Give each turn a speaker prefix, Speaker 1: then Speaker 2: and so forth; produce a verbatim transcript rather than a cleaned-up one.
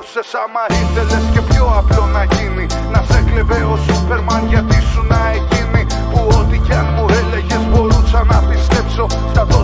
Speaker 1: μπορούσες άμα ήθελες και πιο απλό να γίνει. Να σε κλεβε ο Σούπερμαν γιατί σου να εκείνη που ό,τι κι αν μου έλεγες μπορούσα να πιστέψω. Στα